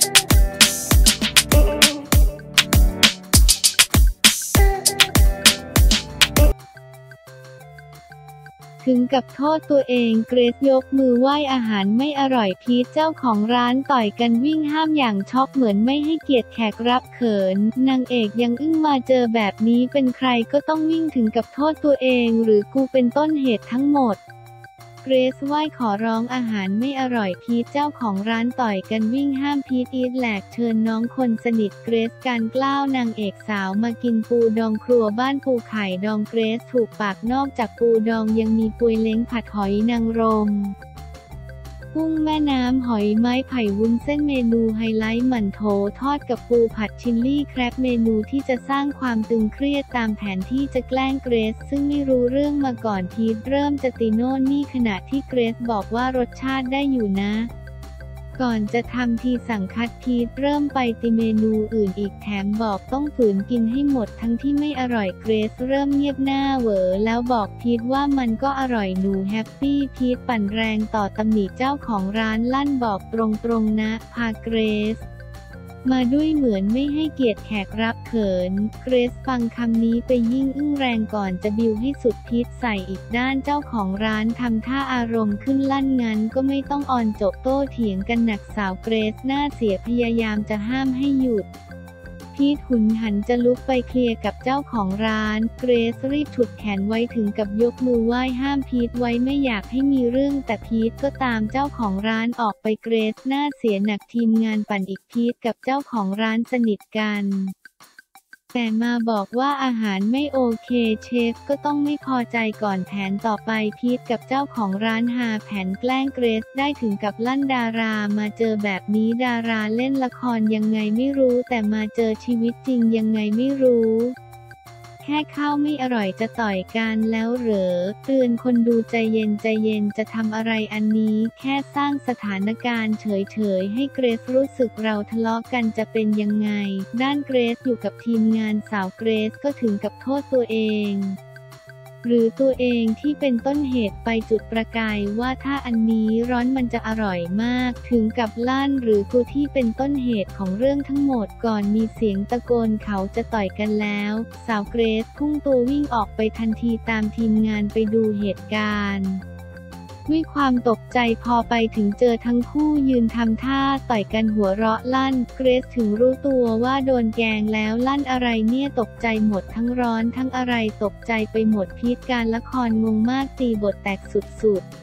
ถึงกับโทษตัวเองเกรซยกมือไหว้อาหารไม่อร่อยพีทเจ้าของร้านต่อยกันวิ่งห้ามอย่างช็อกเหมือนไม่ให้เกียรติแขกรับเขินนางเอกยังอึ้งมาเจอแบบนี้เป็นใครก็ต้องวิ่งถึงกับโทษตัวเองหรือกูเป็นต้นเหตุทั้งหมดเกรซไหว้ขอร้องอาหารไม่อร่อยพีทเจ้าของร้านต่อยกันวิ่งห้ามพีทอีทแหลกเชิญน้องคนสนิทเกรซการกล้าวนางเอกสาวมากินปูดองครัวบ้านปูไข่ดองเกรซถูกปากนอกจากปูดองยังมีปุยเล้งผัดหอยนางรมกุ้งแม่น้ำหอยไม้ไผ่วุ้นเส้นเมนูไฮไลท์หมั่นโถทอดกับปูผัดชิลลี่แครบเมนูที่จะสร้างความตึงเครียดตามแผนที่จะแกล้งเกรซซึ่งไม่รู้เรื่องมาก่อนพีทเริ่มจะตีโน่นนี่ขณะที่เกรซบอกว่ารสชาติได้อยู่นะก่อนจะทำทีสั่งคัดพีทเริ่มไปติเมนูอื่นอีกแถมบอกต้องฝืนกินให้หมดทั้งที่ไม่อร่อยเกรซเริ่มเงียบหน้าเหวอแล้วบอกพีทว่ามันก็อร่อยหนูแฮปปี้พีทปั่นแรงต่อตำหนิเจ้าของร้านลั่นบอกตรงๆนะพาเกรซมาด้วยเหมือนไม่ให้เกียรติแขกรับเขินเกรซฟังคำนี้ไปยิ่งอึ้งแรงก่อนจะบิวให้สุดพิษใส่อีกด้านเจ้าของร้านทำท่าอารมณ์ขึ้นลั่นงั้นก็ไม่ต้องออนจบโต้เถียงกันหนักสาวเกรซหน้าเสียพยายามจะห้ามให้หยุดพีทหุนหันจะลุกไปเคลียร์กับเจ้าของร้านเกรซรีบฉุดแขนไว้ถึงกับยกมือไหว้ห้ามพีทไว้ไม่อยากให้มีเรื่องแต่พีทก็ตามเจ้าของร้านออกไปเกรซหน้าเสียหนักทีมงานปั่นอีกพีทกับเจ้าของร้านสนิทกันแต่มาบอกว่าอาหารไม่โอเคเชฟก็ต้องไม่พอใจก่อนแผนต่อไปพีทกับเจ้าของร้านหาแผนแกล้งเกรซได้ถึงกับลั่นดารามาเจอแบบนี้ดาราเล่นละครยังไงไม่รู้แต่มาเจอชีวิตจริงยังไงไม่รู้แค่ข้าวไม่อร่อยจะต่อยกันแล้วเหรอเตือนคนดูใจเย็นใจเย็นจะทำอะไรอันนี้แค่สร้างสถานการณ์เฉยๆให้เกรซรู้สึกเราทะเลาะกันจะเป็นยังไงด้านเกรซอยู่กับทีมงานสาวเกรซก็ถึงกับโทษตัวเองหรือตัวเองที่เป็นต้นเหตุไปจุดประกายว่าถ้าอันนี้ร้อนมันจะอร่อยมากถึงกับลั่นหรือกูที่เป็นต้นเหตุของเรื่องทั้งหมดก่อนมีเสียงตะโกนเขาจะต่อยกันแล้วสาวเกรซพุ่งตัววิ่งออกไปทันทีตามทีมงานไปดูเหตุการณ์ด้วยความตกใจพอไปถึงเจอทั้งคู่ยืนทำท่าต่อยกันหัวเราะลั่นเกรซถึงรู้ตัวว่าโดนแกล้งแล้วลั่นอะไรเนี่ยตกใจหมดทั้งร้อนทั้งอะไรตกใจไปหมดพีทการละครงงมากตีบทแตกสุด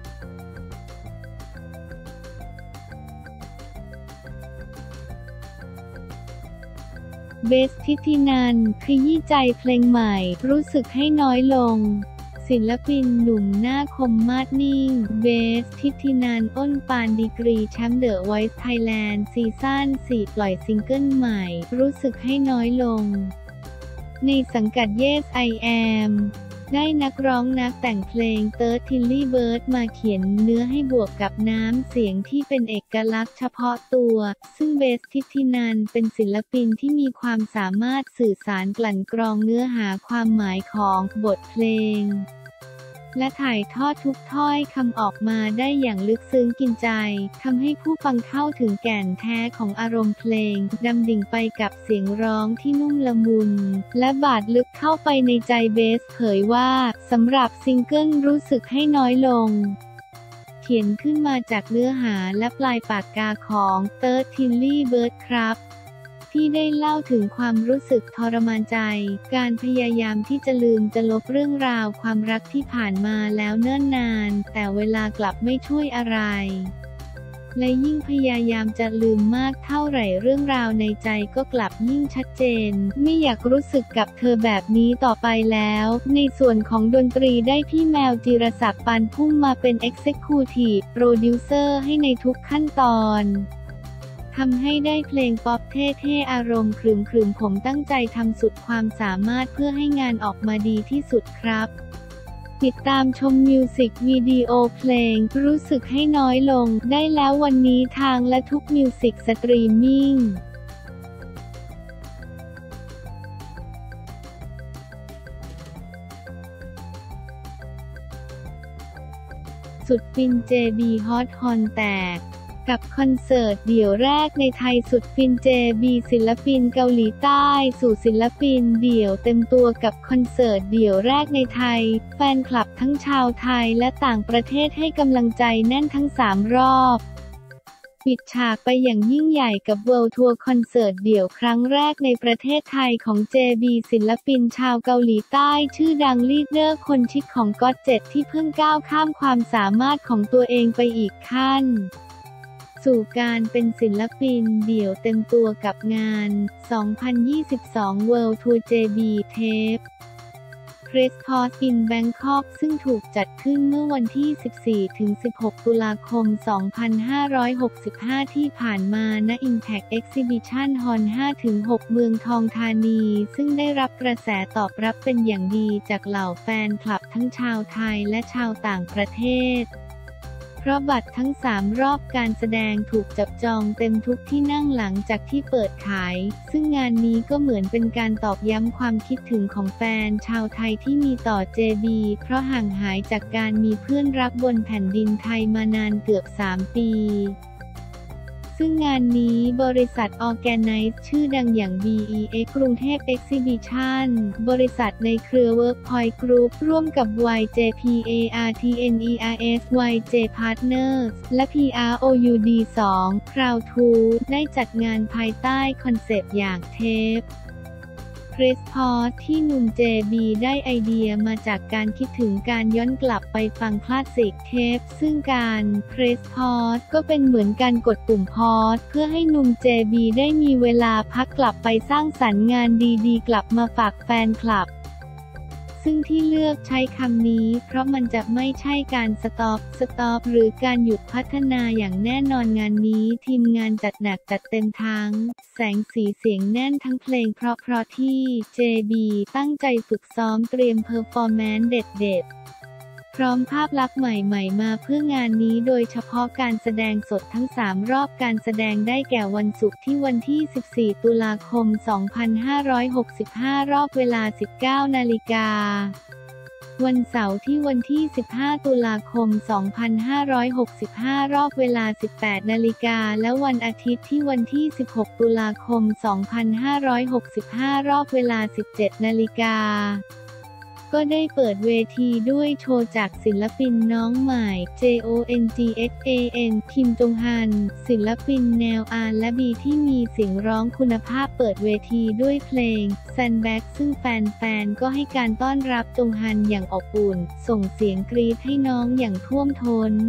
ๆเบสทิตินันท์ขยี้ใจเพลงใหม่รู้สึกให้น้อยลงศิลปินหนุ่มหน้าคมมาดนิ่งเบสทิตินันท์อ้นปานดีกรีแชมป์เดอะไวซ์ไทยแลนด์ซีซั่น 4 ปล่อยซิงเกิลใหม่รู้สึกให้น้อยลงในสังกัด Yes I Am ได้นักร้องนักแต่งเพลงเติร์ดทิลลี่เบิร์ดมาเขียนเนื้อให้บวกกับน้ำเสียงที่เป็นเอกลักษณ์เฉพาะตัวซึ่งเบสทิตินันท์เป็นศิลปินที่มีความสามารถสื่อสารกลั่นกรองเนื้อหาความหมายของบทเพลงและถ่ายทอดทุกถ้อยคำออกมาได้อย่างลึกซึ้งกินใจทำให้ผู้ฟังเข้าถึงแก่นแท้ของอารมณ์เพลงดำดิ่งไปกับเสียงร้องที่นุ่มละมุนและบาดลึกเข้าไปในใจเบสเผยว่าสำหรับซิงเกิลรู้สึกให้น้อยลงเขียนขึ้นมาจากเนื้อหาและปลายปากกาของเติร์ดทิลลี่เบิร์ดครับที่ได้เล่าถึงความรู้สึกทรมานใจการพยายามที่จะลืมจะลบเรื่องราวความรักที่ผ่านมาแล้วเนิ่นนานแต่เวลากลับไม่ช่วยอะไรและยิ่งพยายามจะลืมมากเท่าไหร่เรื่องราวในใจก็กลับยิ่งชัดเจนไม่อยากรู้สึกกับเธอแบบนี้ต่อไปแล้วในส่วนของดนตรีได้พี่แมวจิรศักดิ์ปานพุ่มมาเป็น Executive Producer ให้ในทุกขั้นตอนทำให้ได้เพลงป๊อปเท่ๆอารมณ์ครึมๆผมตั้งใจทำสุดความสามารถเพื่อให้งานออกมาดีที่สุดครับติดตามชมมิวสิกวิดีโอเพลงรู้สึกให้น้อยลงได้แล้ววันนี้ทางและทุกมิวสิกสตรีมมิ่งสุดฟิน JB ฮอตฮอนแตกกับคอนเสิร์ตเดี่ยวแรกในไทยสุดฟิน JB ศิลปินเกาหลีใต้สู่ศิลปินเดี่ยวเต็มตัวกับคอนเสิร์ตเดี่ยวแรกในไทยแฟนคลับทั้งชาวไทยและต่างประเทศให้กำลังใจแน่นทั้ง3รอบปิดฉากไปอย่างยิ่งใหญ่กับ World Tour คอนเสิร์ตเดี่ยวครั้งแรกในประเทศไทยของ JB ศิลปินชาวเกาหลีใต้ชื่อดังลีดเดอร์คนชิคของก็อต7ที่เพิ่งก้าวข้ามความสามารถของตัวเองไปอีกขั้นสู่การเป็นศิลปินเดี่ยวเต็มตัวกับงาน 2022 World Tour JB Tape Cresport in Bangkok ซึ่งถูกจัดขึ้นเมื่อวันที่ 14-16 ตุลาคม 2565 ที่ผ่านมาณ Impact Exhibition Hall 5-6 เมืองทองธานีซึ่งได้รับกระแสตอบรับเป็นอย่างดีจากเหล่าแฟนคลับทั้งชาวไทยและชาวต่างประเทศเพราะบัตรทั้ง3รอบการแสดงถูกจับจองเต็มทุกที่นั่งหลังจากที่เปิดขายซึ่งงานนี้ก็เหมือนเป็นการตอกย้ำความคิดถึงของแฟนชาวไทยที่มีต่อ JB เพราะห่างหายจากการมีเพื่อนรักบนแผ่นดินไทยมานานเกือบ3 ปีซึ่งงานนี้บริษัทออร์แกไนซ์ชื่อดังอย่าง BEX กรุงเทพ Exhibition บริษัทในเครือ Workpoint Group ร่วมกับ YJPARTNERS YJ Partners และ PROUD2 Crowd2 ได้จัดงานภายใต้คอนเซปต์อย่างเทปCresport ที่หนุ่ม JB ได้ไอเดียมาจากการคิดถึงการย้อนกลับไปฟังคลาสสิกเทปซึ่งการ Cresport ก็เป็นเหมือนการกดปุ่มพอสเพื่อให้หนุ่ม JB ได้มีเวลาพักกลับไปสร้างสรรค์งานดีๆกลับมาฝากแฟนคลับซึ่งที่เลือกใช้คำนี้เพราะมันจะไม่ใช่การสต็อปหรือการหยุดพัฒนาอย่างแน่นอนงานนี้ทีมงานจัดหนักจัดเต็มทั้งแสงสีเสียงแน่นทั้งเพลงเพราะที่ JB ตั้งใจฝึกซ้อมเตรียมเพอร์ฟอร์แมนซ์เด็ดๆพร้อมภาพลักษณ์ใหม่ๆมาเพื่องานนี้โดยเฉพาะการแสดงสดทั้ง3รอบการแสดงได้แก่วันศุกร์ที่วันที่ 14 ตุลาคม 2565 รอบเวลา 19 นาฬิกาวันเสาร์ที่วันที่ 15 ตุลาคม 2565 รอบเวลา 18 นาฬิกาและวันอาทิตย์ที่วันที่ 16 ตุลาคม 2565 รอบเวลา 17 นาฬิกาก็ได้เปิดเวทีด้วยโชว์จากศิลปินน้องใหม่ JONGSAN คิมจงฮันศิลปินแนว R&B ที่มีเสียงร้องคุณภาพเปิดเวทีด้วยเพลง Sandbag ซึ่งแฟนๆก็ให้การต้อนรับจงฮันอย่างอบอุ่นส่งเสียงกรี๊ดให้น้องอย่างท่วมท้น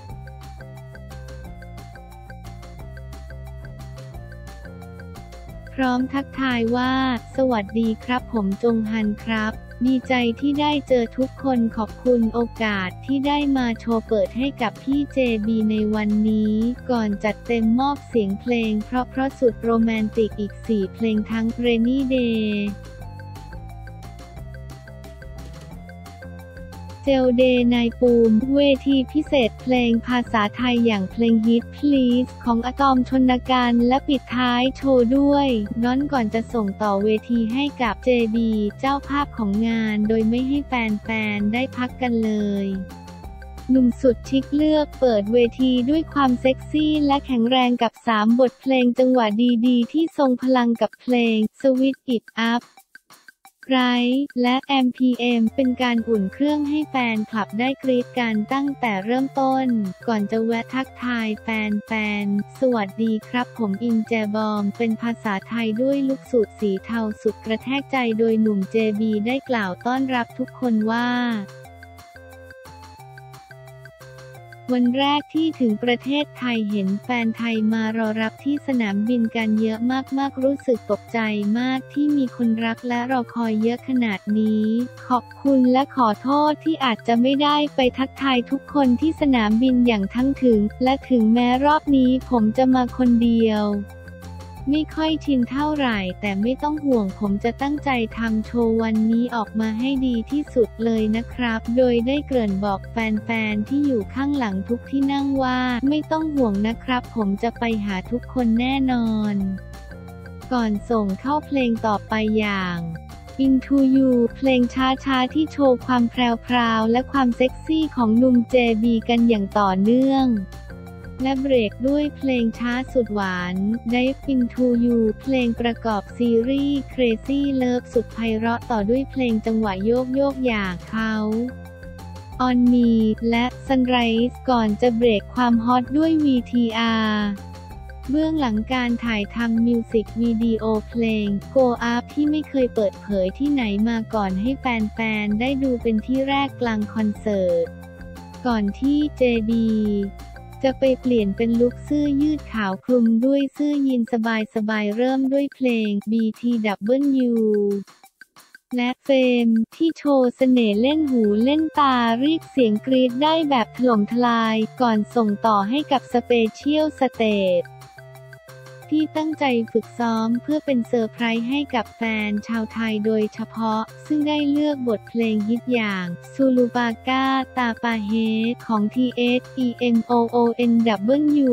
พร้อมทักทายว่าสวัสดีครับผมจงฮันครับดีใจที่ได้เจอทุกคนขอบคุณโอกาสที่ได้มาโชว์เปิดให้กับพี่ JB ในวันนี้ก่อนจัดเต็มมอบเสียงเพลงเพราะสุดโรแมนติกอีก4เพลงทั้ง Rainy Dayเจลเดย์นายปูมเวทีพิเศษเพลงภาษาไทยอย่างเพลงฮิต Please ของอะตอมชนการและปิดท้ายโชว์ด้วยน้อนก่อนจะส่งต่อเวทีให้กับ JB เจ้าภาพของงานโดยไม่ให้แฟนๆได้พักกันเลยหนุ่มสุดชิคเลือกเปิดเวทีด้วยความเซ็กซี่และแข็งแรงกับ3บทเพลงจังหวะดีๆที่ทรงพลังกับเพลง Switch It Upไรและ MPM เป็นการอุ่นเครื่องให้แฟนคลับได้กรี๊ดกันตั้งแต่เริ่มต้นก่อนจะแวะทักทายแฟนๆสวัสดีครับผมอินแจบอมเป็นภาษาไทยด้วยลุคสูทสีเทาสุดกระแทกใจโดยหนุ่ม JB ได้กล่าวต้อนรับทุกคนว่าวันแรกที่ถึงประเทศไทยเห็นแฟนไทยมารอรับที่สนามบินกันเยอะมากๆรู้สึกตกใจมากที่มีคนรักและรอคอยเยอะขนาดนี้ขอบคุณและขอโทษที่อาจจะไม่ได้ไปทักทายทุกคนที่สนามบินอย่างทั้งถึงและถึงแม้รอบนี้ผมจะมาคนเดียวไม่ค่อยชินเท่าไหร่แต่ไม่ต้องห่วงผมจะตั้งใจทำโชว์วันนี้ออกมาให้ดีที่สุดเลยนะครับโดยได้เกริ่นบอกแฟนๆที่อยู่ข้างหลังทุกที่นั่งว่าไม่ต้องห่วงนะครับผมจะไปหาทุกคนแน่นอนก่อนส่งเข้าเพลงต่อไปอย่าง Into You เพลงช้าๆที่โชว์ความแพรวๆและความเซ็กซี่ของหนุ่ม JB กันอย่างต่อเนื่องและเบรกด้วยเพลงช้าสุดหวาน Dive Into You เพลงประกอบซีรีส์ Crazy Love สุดไพเราะต่อด้วยเพลงจังหวะโยกโยกอย่างเขา On Me และ Sunrise ก่อนจะเบรกความฮอตด้วย VTR เบื้องหลังการถ่ายทำมิวสิกวิดีโอเพลง Go Up ที่ไม่เคยเปิดเผยที่ไหนมาก่อนให้แฟนๆได้ดูเป็นที่แรกกลางคอนเสิร์ต ก่อนที่ JB จะไปเปลี่ยนเป็นลุคเสื้อยืดขาวคลุมด้วยเสื้อยีนสบายๆเริ่มด้วยเพลง BTW และเฟมที่โชว์เสน่ห์เล่นหูเล่นตาเรียกเสียงกรี๊ดได้แบบถล่มทลายก่อนส่งต่อให้กับสเปเชียลสเตจที่ตั้งใจฝึกซ้อมเพื่อเป็นเซอร์ไพรส์ให้กับแฟนชาวไทยโดยเฉพาะซึ่งได้เลือกบทเพลงฮิตอย่างซูลูปาก้าตาปาเฮของ TSEMOONW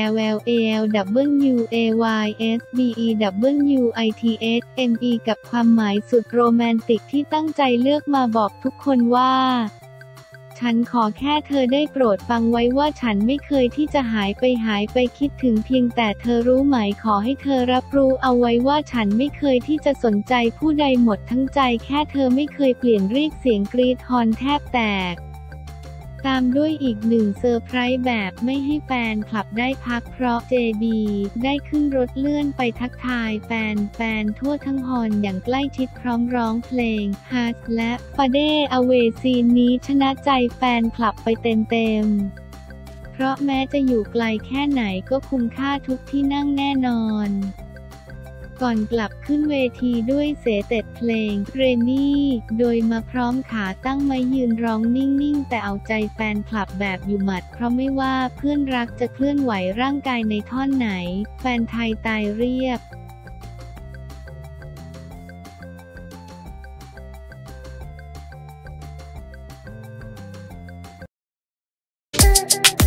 IELLAWAYSBEWITHME กับความหมายสุดโรแมนติกที่ตั้งใจเลือกมาบอกทุกคนว่าฉันขอแค่เธอได้โปรดฟังไว้ว่าฉันไม่เคยที่จะหายไปคิดถึงเพียงแต่เธอรู้ไหมขอให้เธอรับรู้เอาไว้ว่าฉันไม่เคยที่จะสนใจผู้ใดหมดทั้งใจแค่เธอไม่เคยเปลี่ยนเรียกเสียงกรีดฮอร์นแทบแตกตามด้วยอีกหนึ่งเซอร์ไพรส์แบบไม่ให้แฟนคลับได้พักเพราะ JB ได้ขึ้นรถเลื่อนไปทักทายแฟนทั่วทั้งฮอลอย่างใกล้ชิดพร้อมร้องเพลง Heart และ Fade Away ซีนนี้ชนะใจแฟนคลับไปเต็มๆเพราะแม้จะอยู่ไกลแค่ไหนก็คุ้มค่าทุกที่นั่งแน่นอนก่อนกลับขึ้นเวทีด้วยเสเต็ดเพลง Rainy โดยมาพร้อมขาตั้งไม้ยืนร้องนิ่งๆแต่เอาใจแฟนคลับแบบอยู่หมัดเพราะไม่ว่าเพื่อนรักจะเคลื่อนไหวร่างกายในท่อนไหนแฟนไทยตายเรียบ